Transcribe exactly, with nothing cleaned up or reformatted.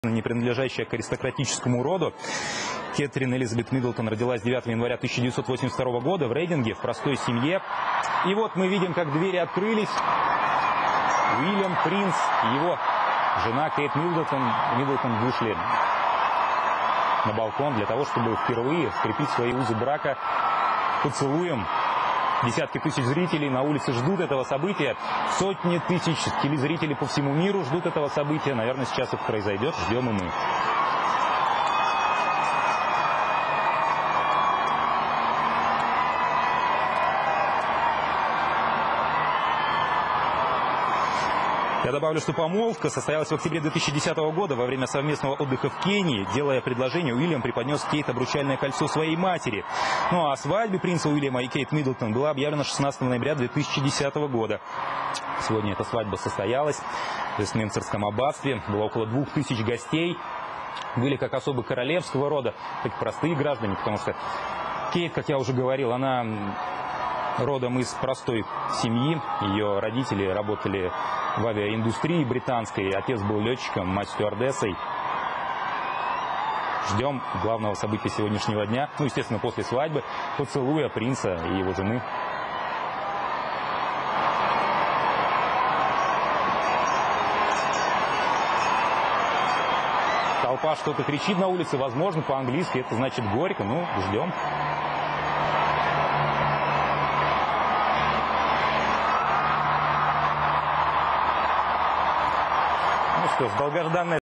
не принадлежащая к аристократическому роду. Кэтрин Элизабет Миддлтон родилась девятого января тысяча девятьсот восемьдесят второго года в Рейдинге, в простой семье. И вот мы видим, как двери открылись. Уильям, принц, его жена Кейт Миддлтон, Миддлтон вышли на балкон для того, чтобы впервые скрепить свои узы брака поцелуем. Десятки тысяч зрителей на улице ждут этого события. Сотни тысяч телезрителей по всему миру ждут этого события. Наверное, сейчас это произойдет. Ждем и мы. Я добавлю, что помолвка состоялась в октябре две тысячи десятого года во время совместного отдыха в Кении. Делая предложение, Уильям преподнес Кейт обручальное кольцо своей матери. Ну а о свадьбе принца Уильяма и Кейт Миддлтон была объявлена шестнадцатого ноября две тысячи десятого года. Сегодня эта свадьба состоялась в Вестминстерском аббатстве. Было около двух тысяч гостей. Были как особо королевского рода, так и простые граждане, потому что Кейт, как я уже говорил, она родом из простой семьи. Ее родители работали в авиаиндустрии британской. Отец был летчиком, мать стюардессой. Ждем главного события сегодняшнего дня. Ну, естественно, после свадьбы поцелуя принца и его жены. Толпа что-то кричит на улице, возможно, по-английски. Это значит горько. Ну, ждем. Ну что ж, долгожданная